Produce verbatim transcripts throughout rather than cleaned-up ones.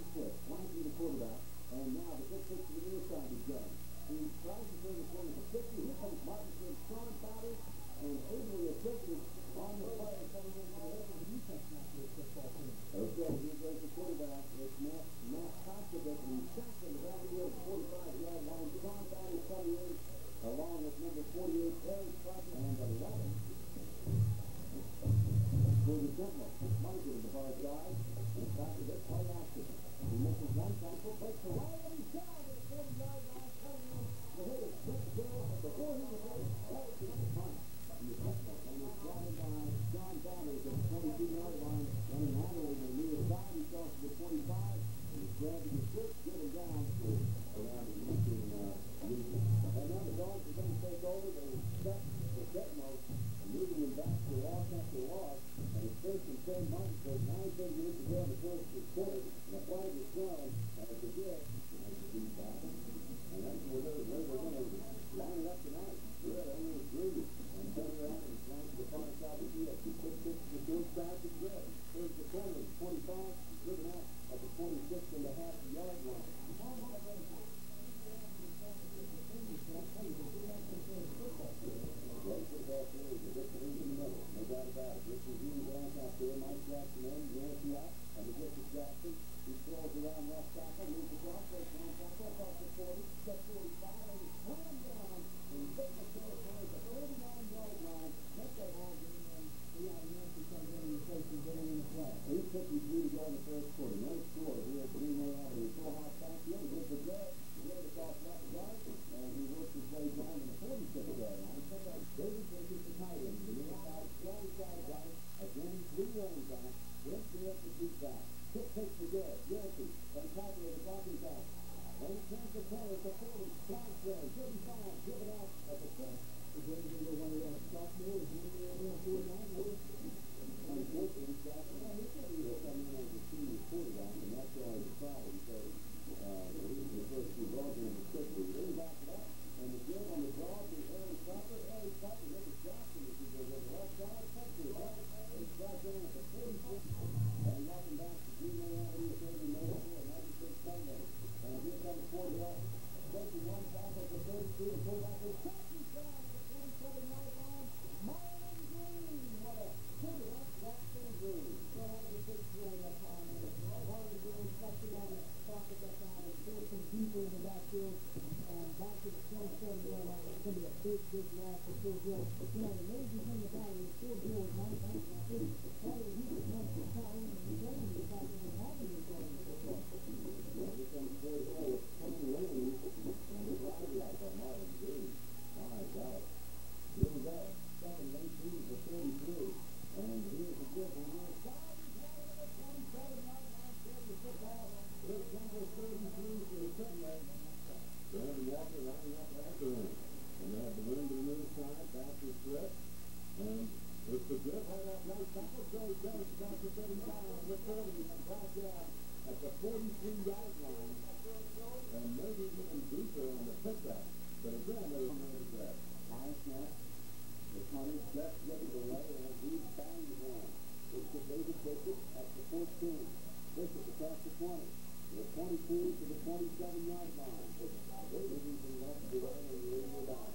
split. Blanky, the quarterback. And now the quick pitch to the near side is done. He tries to turn the corner for fifty. Here comes Martinson, Sean Bowder, and ably assisted on the play coming in for the rest of the defense now for the football team. Okay, here goes the quarterback. It's Matt, Matt Kostovich, and he's sacked in the backfield, forty-five-yard line. Sean Bowder coming in, along with number forty-eight, Harry Crocker, and eleven. For the Sentinel, Martin to the far side, and Kostovich play action. He misses one tackle, breaks away, and he's down to the forty-yard line, coming in. The hit is Brett Gill, and before he was hit, Harry Crocker punt. And the Sentinel, and it's driving by Sean Bowder at the twenty-two-yard line, running handily to the near side. He calls to the twenty-five, and he's grabbing the switch, getting down around the Lincoln region. And now the Dogs are going to take over. They expect the Sentinels, moving them back to loss after loss. And it's first and ten. Martin says nine thirty-eight to go in the first quarter. And the flag is thrown. And it's a good. And it's a deep back. And that's where they're, where they're going to line it up tonight. Good. Only three. And turn around and flank to the far side of the field. He quick pitch to the short side to Greg. Here's the corner. twenty-five. Driven out at the twenty-six and a half yard line. Great football series. The Richard in the middle. No doubt about it. Richard Hughes lands out there. Mike Jackson in. Yancey out. And the Richard Jackson. He throws around left tackle. Moves the off. Goes down tackle. Across the forty. Step forty-five. And he's slammed down. And he's taking the territory at the thirty-nine-yard line. Let that ball get in. Leon Yancey comes in and replaces getting in the play. eight fifty-three to go in the first quarter. No score here at Greenway Avenue. Full house backfield. He gets the grab. He gets it off left guard. And he works his way down to the forty-six-yard line. David Jacobs the tight end. The near side, strong side right. Again, three running back. Went there to deep back. Quick pitch to Garrett. Yancey. And Tiger at the blocking back. And he turns the corner to forty. Flag throw. thirty-five. Give it out at the six. The game is going to one of the sophomore. Is he in there forty-nine? Unfortunately, Jackson. Well, he said he was coming in as a senior quarterback, and that's always a problem. So, uh, the first two balls in the six. They back it up. And again on the draw to Harry Crocker. Harry Crocker, Nick Jackson, as he goes over the left side, touch to the right, and strike down at the forty-four. And welcome back to Greenway Avenue, thirty minutes for ninety-six Sunday. And here comes quarterback. twenty-one tackle for thirty-two. The quarterback is touching down at the twenty-seven-yard line. Marlon Green. What a quarterback, Jackson Green. So that was a big play that time. Marlon Green touching on the pocket that time and forced him deeper in the backfield. And back to the twenty-seven-yard line. It's going to be a big, big loss for Phil Gill. You know, the amazing thing about it is Phil Gill is nine points in the city. Probably he was one of the power and the game is not even having his own football. Well, here comes Ford Hill with Tom Lane. And the drive out by Marlon Green. My God. Here we go. Second nineteen for thirty-three. And here's the good one. Here's the twenty-seven-yard line for the football. Here's number thirty-three for the Sentinel. Brandon Walker lining up after him. And they have the wind to the near side, back to Swift. And with the grip right off right tackle, Joey Jones down to thirty-five with thirty and back down at the forty-three-yard line. And maybe even deeper on the pickup. But again, there's that high snap. The punter just gets away and he bangs one. It's the David Bishop at the fourteen. Bishop across the twenty. The twenty-two to the twenty-seven-yard line. Moving from left to right and leading it out.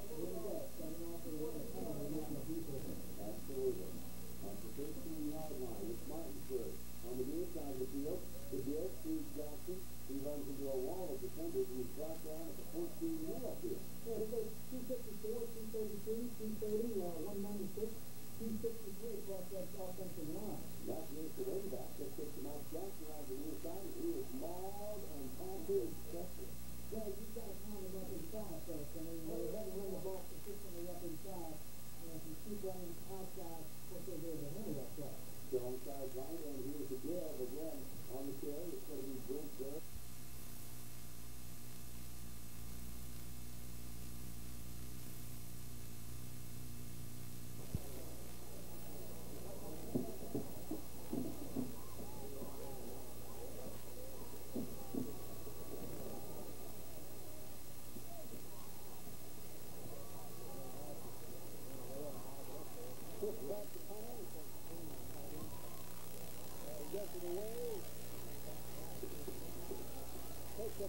Absolutely. At the thirteen-yard line, it's Martinsburg. On the near side of the field, the Gill, Steve Jackson. He runs into a wall of defenders and he's brought down at the fourteen-yard field. Yeah, he goes two fifty-four, two thirty-two, two thirty, uh, one ninety-six, two sixty-three across that offensive line. That is the way back. Just gets to Mike Jackson on the near side. He is mauled and pounded special. Well, you've got to pound him up inside first. I mean, they had to run the ball consistently up inside. And if you keep running outside, what's going to do to handle that play? Strong side right, and here's the Gill again on the carry. It's going to be Bruce there.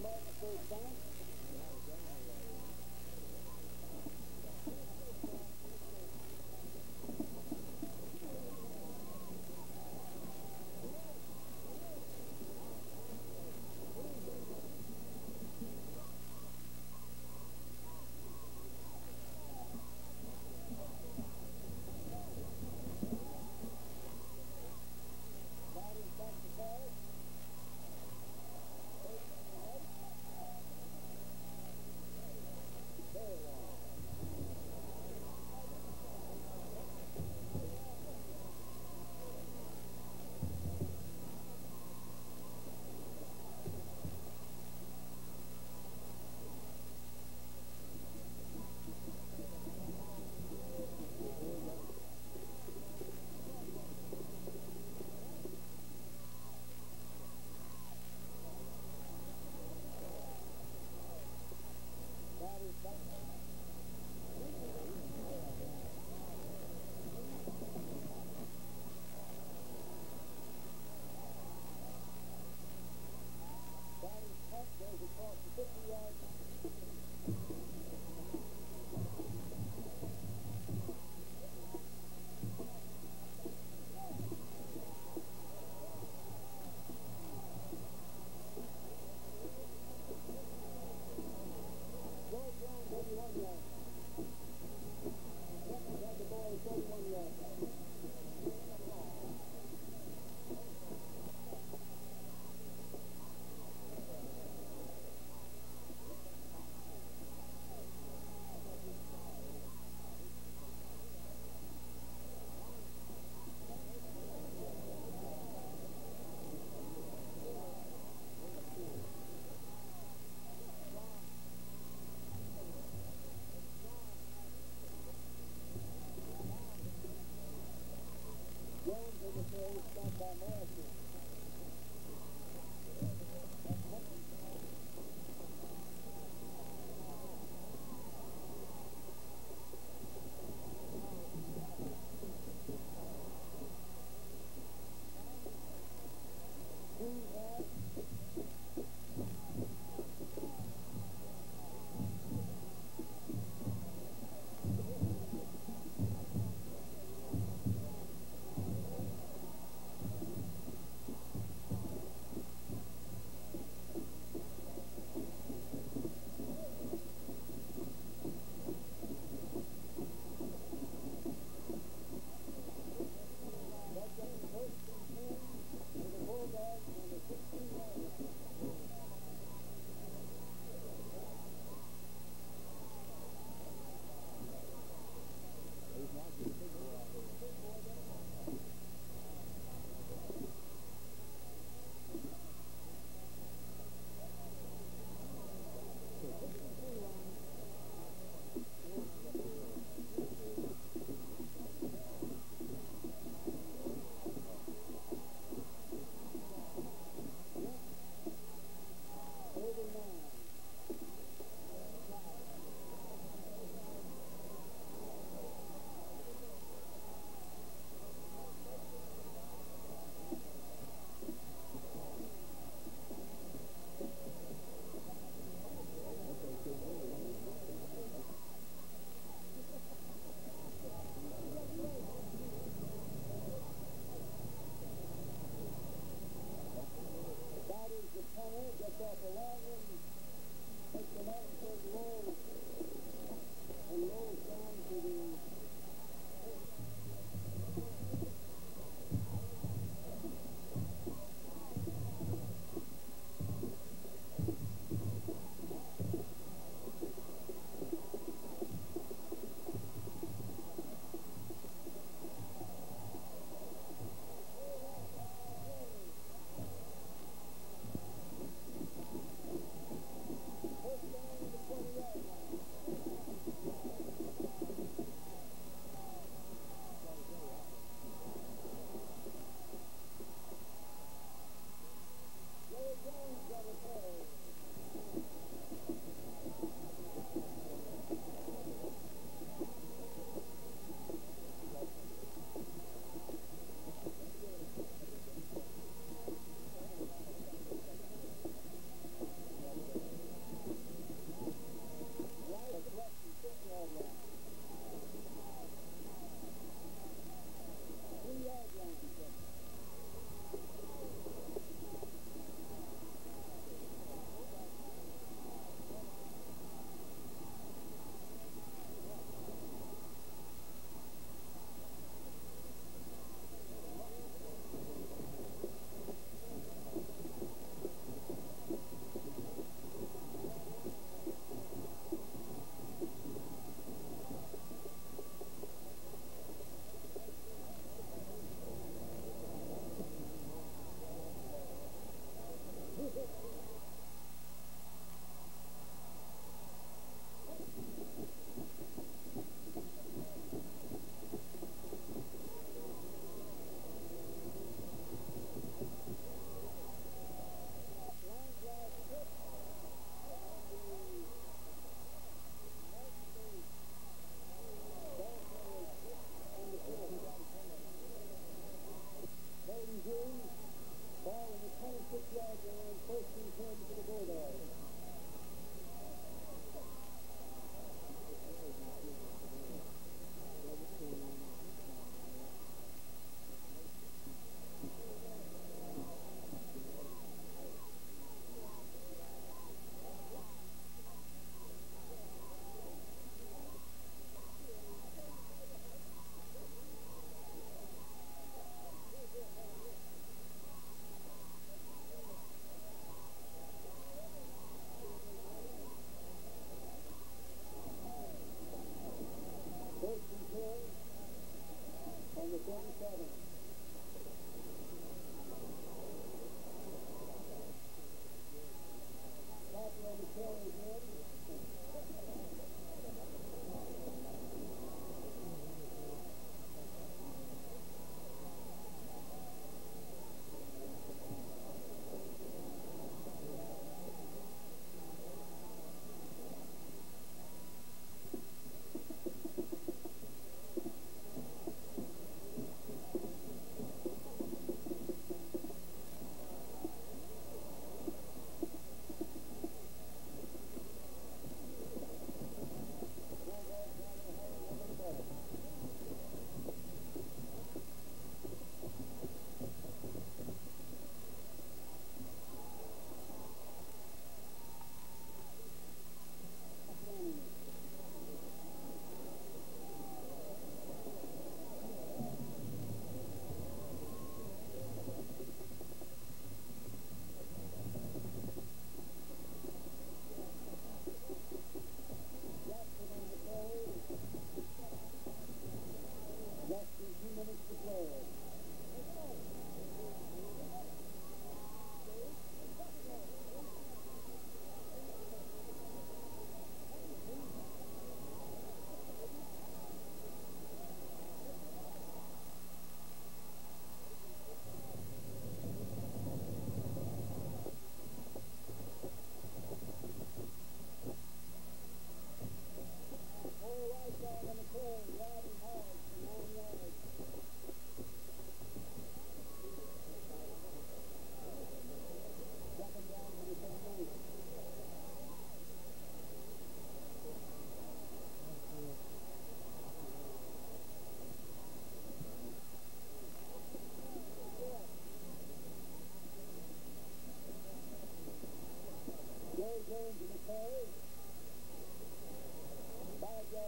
Martin at first down.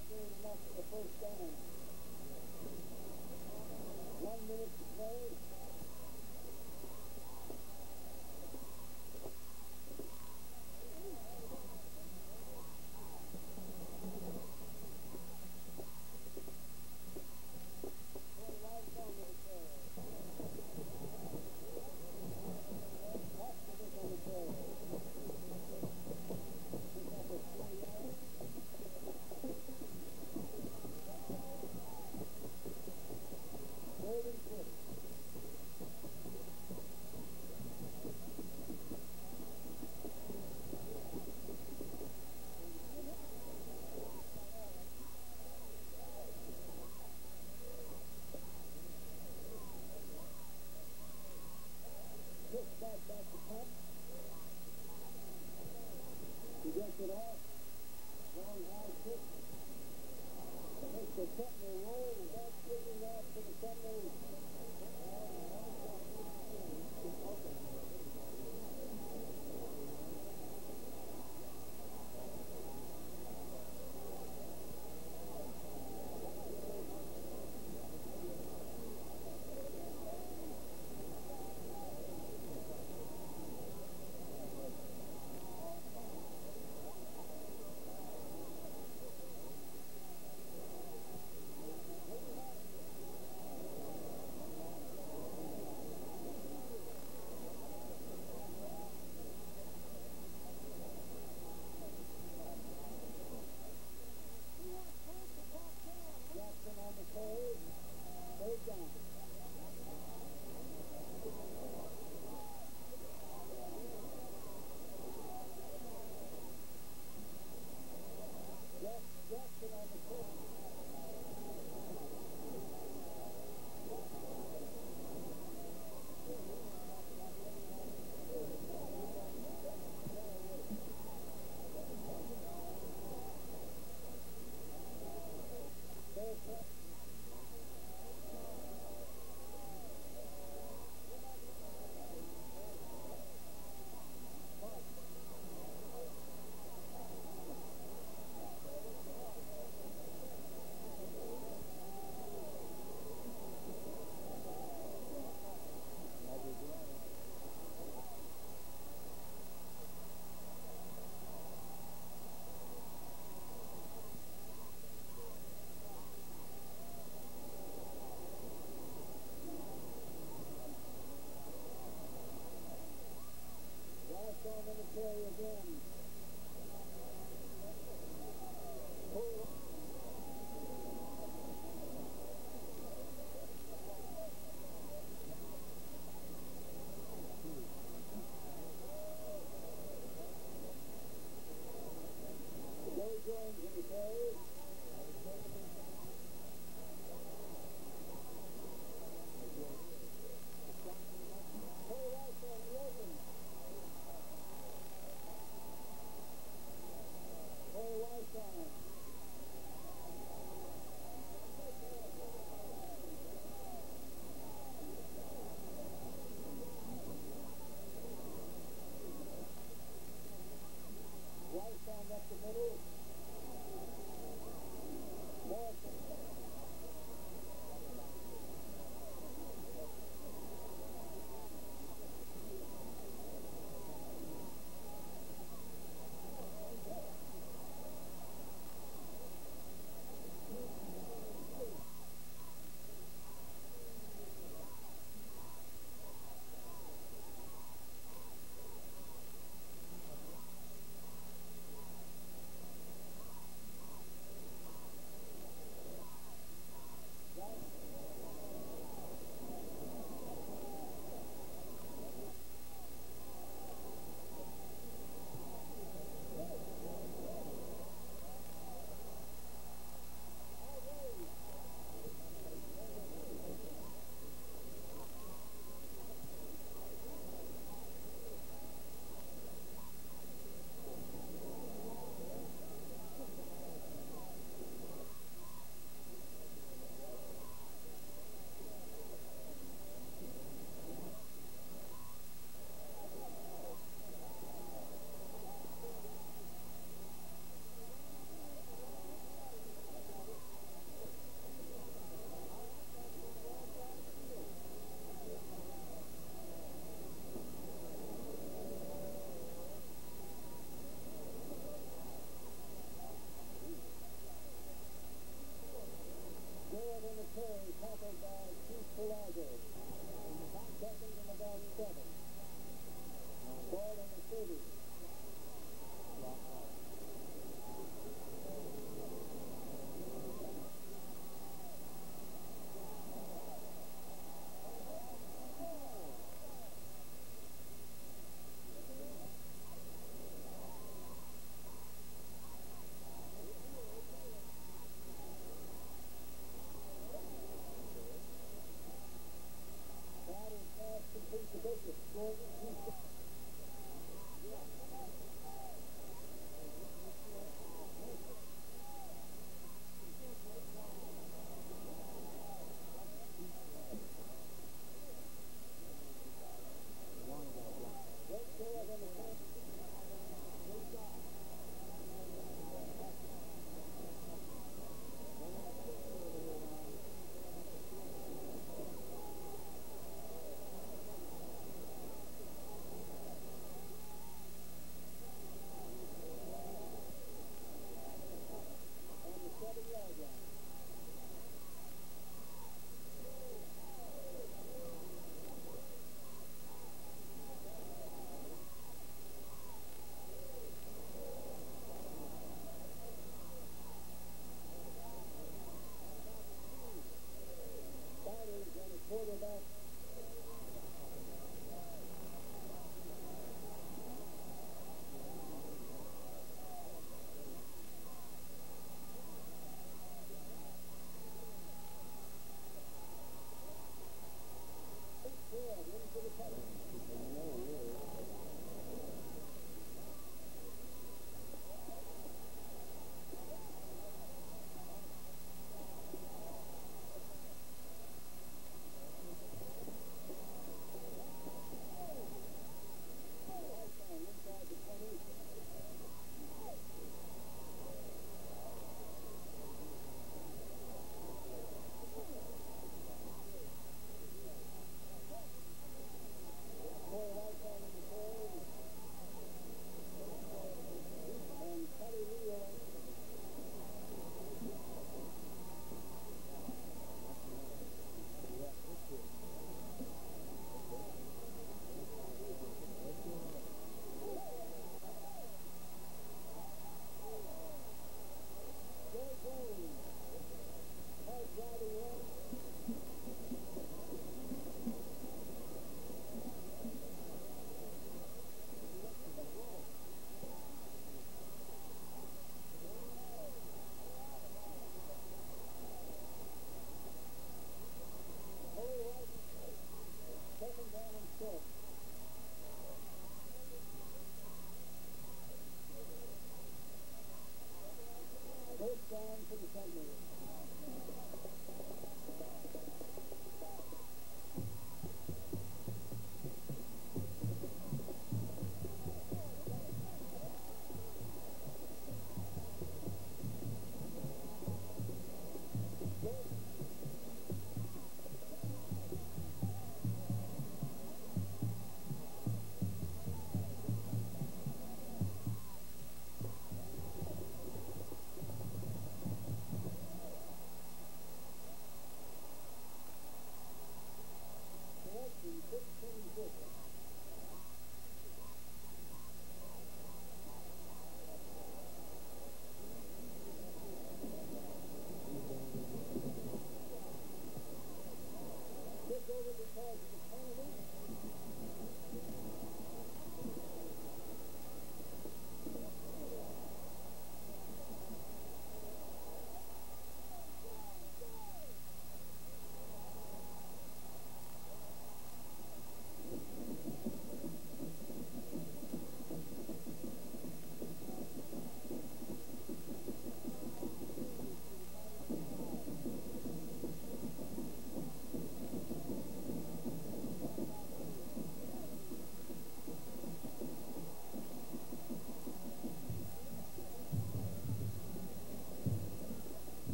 right there enough for the first down. One minute to play. He gets it off. Long high kick. Makes the Sentinel roll. That's giving off to the Sentinels.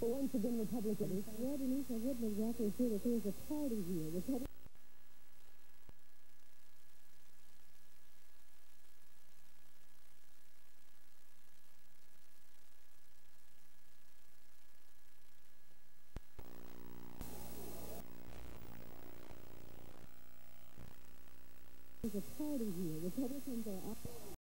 But once again, Republicans. Well, Denise, I wouldn't exactly say that there's a party here. Republicans There's a party here. Republicans are up.